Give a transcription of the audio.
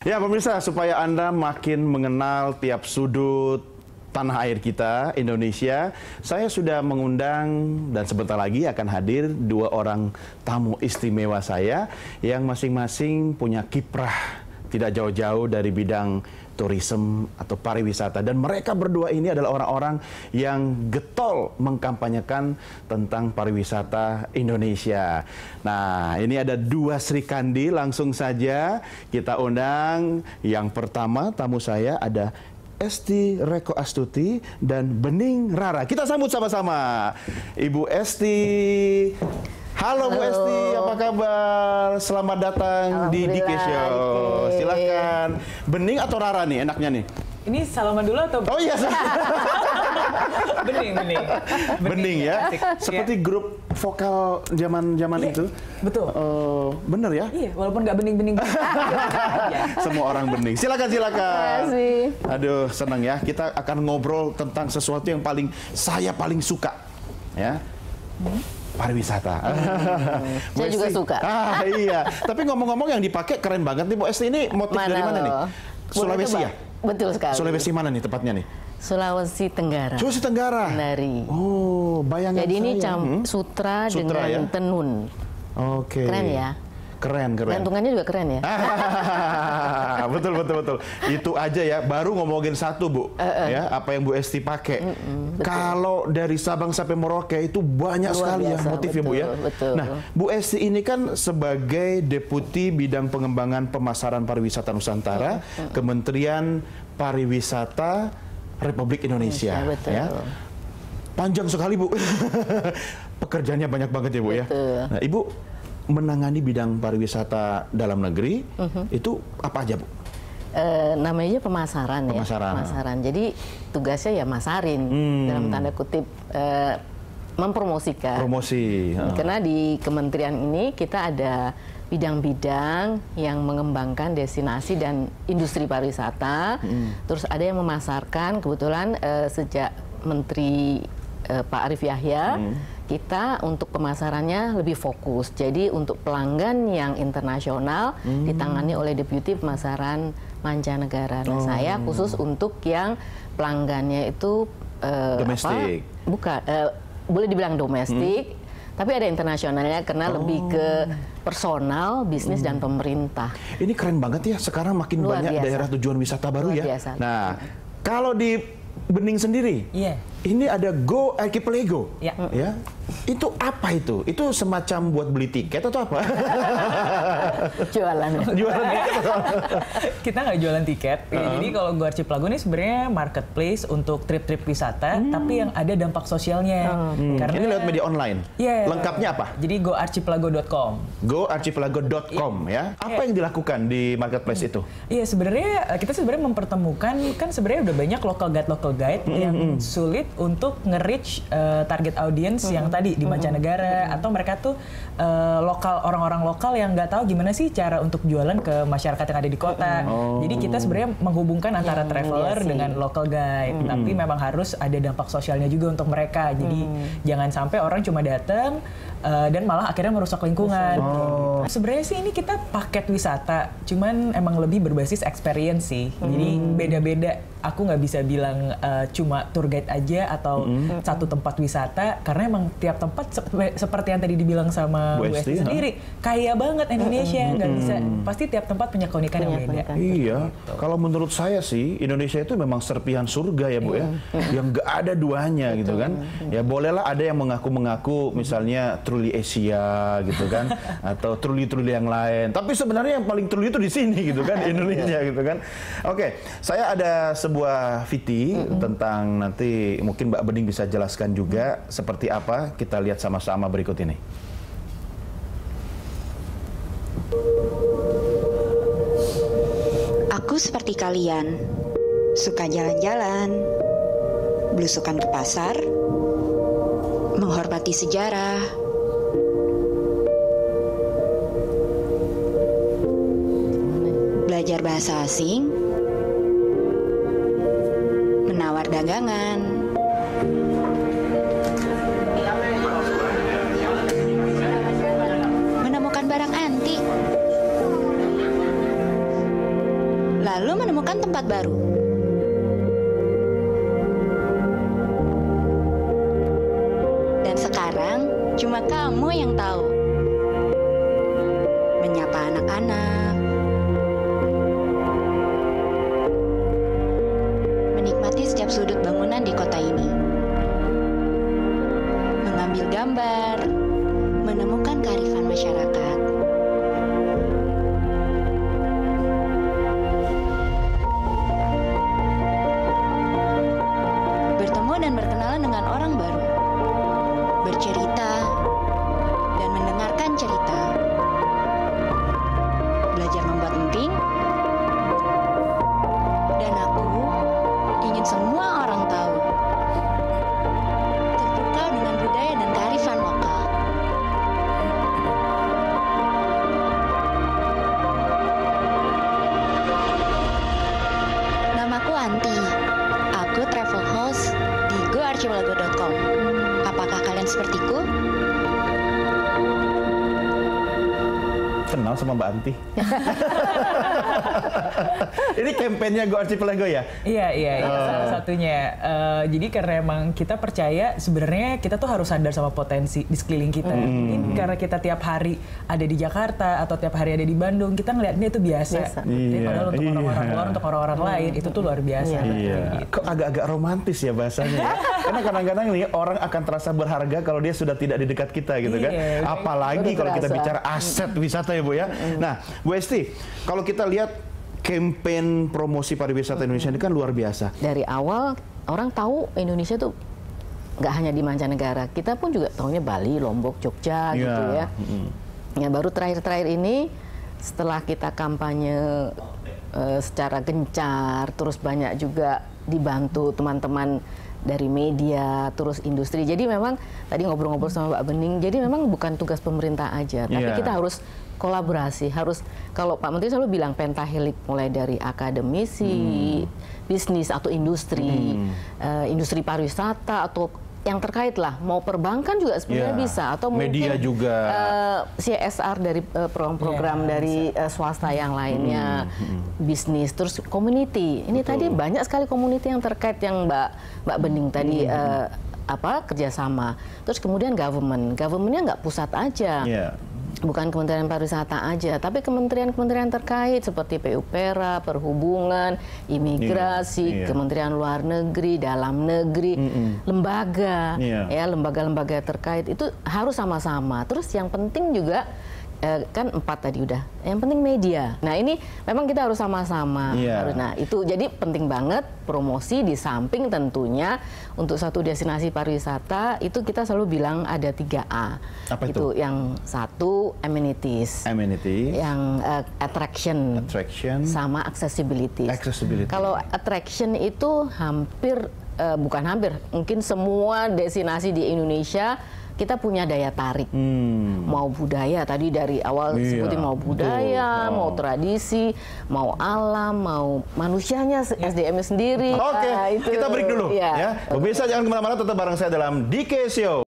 Ya pemirsa, supaya Anda makin mengenal tiap sudut tanah air kita, Indonesia, saya sudah mengundang dan sebentar lagi akan hadir dua orang tamu istimewa saya yang masing-masing punya kiprah tidak jauh-jauh dari bidang tourism atau pariwisata, dan mereka berdua ini adalah orang-orang yang getol mengkampanyekan tentang pariwisata Indonesia. Nah, ini ada dua Sri Kandi, langsung saja kita undang. Yang pertama tamu saya ada Esti Reko Astuti dan Bening Rara. Kita sambut sama-sama Ibu Esti. Halo Bu Esti, apa kabar? Selamat datang di DK Show. Silakan. Bening atau Rara nih enaknya nih? Ini salaman dulu atau? Oh iya. Bening. Bening ya. Seperti grup vokal zaman itu. Betul. Bener ya? Iya, walaupun nggak bening-bening. Semua orang bening. Silakan. Terima kasih. Aduh, senang ya. Kita akan ngobrol tentang sesuatu yang saya paling suka. Ya. Pariwisata. Saya juga suka. Iya. Tapi ngomong-ngomong yang dipakai keren banget nih Bu Esti, ini motif dari mana nih? Sulawesi ya? Betul sekali. Sulawesi mana nih tepatnya nih? Sulawesi Tenggara. Sulawesi Tenggara. Dari. Oh, bayangan Jadi ini saya. sutra dengan ya? tenun. Oke. Keren ya? Keren. Gantungannya juga keren ya? Betul. Itu aja ya, baru ngomongin satu Bu, ya apa yang Bu Esti pakai. Kalau dari Sabang sampai Merauke itu banyak sekali ya motifnya Bu ya. Betul. Nah, Bu Esti ini kan sebagai Deputi Bidang Pengembangan Pemasaran Pariwisata Nusantara, Kementerian Pariwisata Republik Indonesia. Betul. Ya. Panjang sekali Bu. Pekerjaannya banyak banget ya Bu ya. Nah, Ibu menangani bidang pariwisata dalam negeri, itu apa aja Bu? Namanya pemasaran ya. Pemasaran. Jadi tugasnya ya masarin, dalam tanda kutip mempromosikan. Promosi. Karena di kementerian ini kita ada bidang-bidang yang mengembangkan destinasi dan industri pariwisata. Terus ada yang memasarkan, kebetulan sejak Menteri Pak Arief Yahya, kita untuk pemasarannya lebih fokus. Jadi untuk pelanggan yang internasional ditangani oleh Deputi Pemasaran Mancanegara. Nah, saya khusus untuk yang pelanggannya itu domestik. Bukan, boleh dibilang domestik, tapi ada internasionalnya karena lebih ke personal, bisnis dan pemerintah. Ini keren banget ya, sekarang makin Luar banyak biasa. daerah tujuan wisata baru Luar ya. biasa. Nah, kalau di Bening sendiri, ini ada Go Archipelago. Ya. Itu apa itu? Itu semacam buat beli tiket atau apa? Jualan. Jualan tiket atau apa? Kita nggak jualan tiket. Jadi kalau Go Archipelago ini sebenarnya marketplace untuk trip-trip wisata, tapi yang ada dampak sosialnya. Karena Ini lewat media online. Lengkapnya apa? Jadi goarchipelago.com. Goarchipelago.com ya. Apa yang dilakukan di marketplace itu? Iya, sebenarnya kita mempertemukan, kan sebenarnya udah banyak local guide yang sulit untuk nge-reach target audience yang tadi di mancanegara, atau mereka tuh orang-orang lokal yang nggak tahu gimana sih cara untuk jualan ke masyarakat yang ada di kota. Jadi kita sebenarnya menghubungkan antara traveler dengan local guide, tapi memang harus ada dampak sosialnya juga untuk mereka. Jadi jangan sampai orang cuma datang dan malah akhirnya merusak lingkungan. Sebenarnya sih ini kita paket wisata, cuman emang lebih berbasis experience sih. Jadi beda-beda. Aku nggak bisa bilang cuma tour guide aja atau satu tempat wisata, karena emang tiap tempat seperti yang tadi dibilang sama Bu Esti sendiri, kaya banget Indonesia, nggak bisa, pasti tiap tempat punya keunikan yang beda. Iya, kalau menurut saya sih Indonesia itu memang serpihan surga ya Bu ya, yang nggak ada duanya gitu kan. Ya bolehlah ada yang mengaku-mengaku misalnya truly Asia gitu kan, atau truly yang lain. Tapi sebenarnya yang paling truly itu di sini gitu kan, Indonesia gitu kan. Oke, saya ada sebuah VT tentang, nanti mungkin Mbak Bening bisa jelaskan juga seperti apa. Kita lihat sama-sama berikut ini. Aku seperti kalian, suka jalan-jalan, belusukan ke pasar, menghormati sejarah, belajar bahasa asing, menawar dagangan, menemukan barang antik, lalu menemukan tempat baru. Dan sekarang cuma kamu yang tahu. Menyapa anak-anak, menikmati setiap sudut bangunan di kota ini, mengambil gambar, menemukan kearifan masyarakat. Bertemu dan berkenalan dengan orang baru, bercerita dan mendengarkan cerita, belajar membuat emping, dan aku ingin semua orang tahu, terpukau dengan budaya dan kearifan lokal. Namaku Anti. Aku travel host di goarchipelago.com. Apakah kalian sepertiku? Kenal sama Mbak Anti. Ini kampanyenya Go Archipelago ya? Iya, salah satunya. Jadi karena emang kita percaya sebenarnya kita tuh harus sadar sama potensi di sekeliling kita. Mungkin karena kita tiap hari ada di Jakarta atau tiap hari ada di Bandung, kita ngeliatnya itu biasa. Jadi padahal untuk orang-orang luar, untuk orang-orang lain itu tuh luar biasa. Iya. Kok agak-agak romantis ya bahasanya ya? Karena kadang-kadang nih orang akan terasa berharga kalau dia sudah tidak di dekat kita gitu kan. Iya. Apalagi kalau kita bicara aset wisata ya Bu ya. Nah Bu Esti, kalau kita lihat campaign promosi pariwisata Indonesia ini kan luar biasa. Dari awal orang tahu Indonesia tuh nggak hanya di mancanegara, kita pun juga tahunya Bali, Lombok, Jogja gitu ya. Ya baru terakhir-terakhir ini setelah kita kampanye secara gencar, terus banyak juga dibantu teman-teman dari media, terus industri. Jadi memang tadi ngobrol-ngobrol sama Mbak Bening, jadi memang bukan tugas pemerintah aja, tapi kita harus kolaborasi. Harus, kalau Pak Menteri selalu bilang pentahelik, mulai dari akademisi, bisnis atau industri, industri pariwisata atau yang terkait lah, mau perbankan juga sebenarnya bisa, atau media mungkin juga, CSR dari program-program dari swasta yang lainnya, bisnis, terus community. Ini tadi banyak sekali community yang terkait yang Mbak Bening tadi kerjasama. Terus kemudian governmentnya nggak pusat aja. Bukan Kementerian Pariwisata aja, tapi kementerian-kementerian terkait seperti PUPera, Perhubungan, Imigrasi, Kementerian Luar Negeri, Dalam Negeri, lembaga, ya lembaga-lembaga terkait itu harus sama-sama. Terus yang penting juga kan 4 tadi udah. Yang penting media. Nah ini memang kita harus sama-sama. Nah itu jadi penting banget promosi di samping tentunya untuk satu destinasi pariwisata itu kita selalu bilang ada 3A. Apa itu? Yang satu amenities. Yang attraction. Sama accessibility. Kalau attraction itu hampir bukan hampir, mungkin semua destinasi di Indonesia kita punya daya tarik, mau budaya tadi dari awal sebutin, mau budaya, mau tradisi, mau alam, mau manusianya, SDM-nya sendiri. Oke, kita break dulu ya. Pemirsa jangan kemana-mana, tetap bareng saya dalam DK Show.